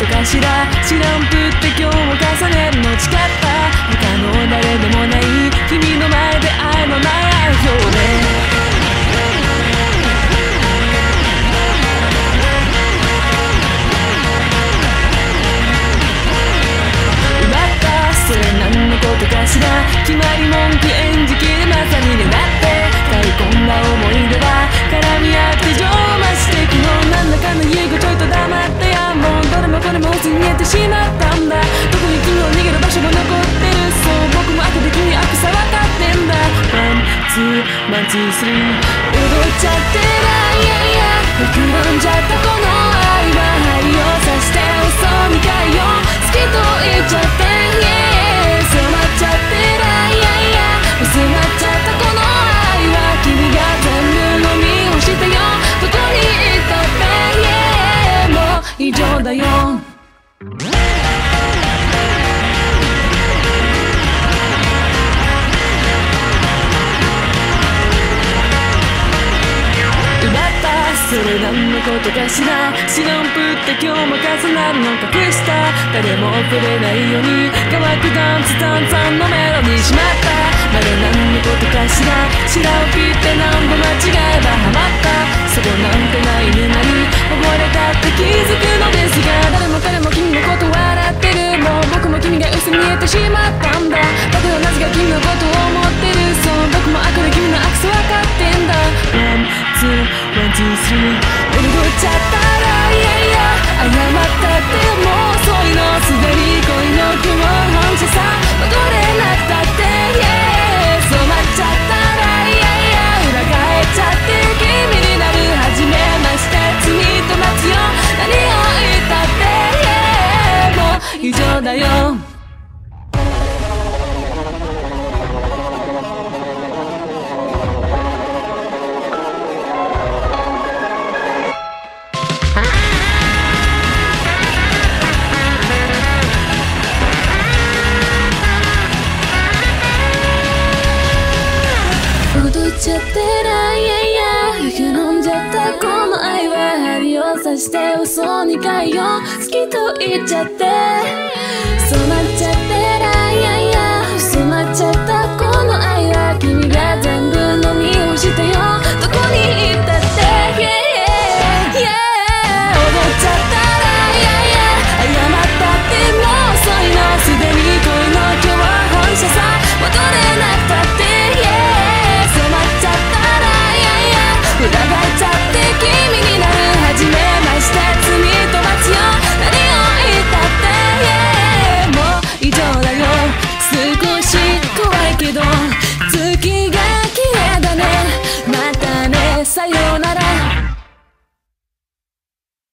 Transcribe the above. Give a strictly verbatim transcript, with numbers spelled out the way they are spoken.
かしら。知らんぷって今日も重ねるの誓った。他の誰でもない君の前で愛のない表でそれ何のことかしら。決まり文句演じきでまさにねだって買い込んだ思い出は絡み合って情を増して昨日なんだかんだ言うことちょいと黙ってやもうどれもこれも薄に見えてしまったんだ。どこに君を逃げる場所が残ってる。そう僕も後で君悪さ分かってんだ。ワンツーワンツースリー踊っちゃってないやいや膨らんじゃったこの愛は針を刺して嘘みたいよ好きと言っちゃって、yeah染まっちゃってないやいや薄まっちゃったこの愛は君が全部飲み干してよどこに行ったって、yeah もう異常だよ。それ何のことかしら。知らんぷって今日も重なるの隠した誰も触れないように乾くダンスダンザンのメロディーしまった。まだ何のことかしら。知らんぷって何度間違えばハマった。そこなんてないねなに溺れたって気づくのですが誰も彼も君のこと笑ってる。もう僕も君が薄に見えてしまったんだ。だからなぜか君のことを思ってる。そう僕も後で君の悪さ分かってんだ。ワンツーワンツースリー踊っちゃったらいやいや謝ったってもう遅いの。すでに恋の雲本社さ戻れなくたって、yeah 染まっちゃったらいやいや裏返っちゃって君になる初めまして罪と待つよ何を言ったって、yeah もう異常だよ。踊っちゃってないやいやよく飲んじゃったこの愛は針を刺して嘘にかいよ好きと言っちゃって染まっちゃってないやいや染まっちゃったこの愛は君が全部飲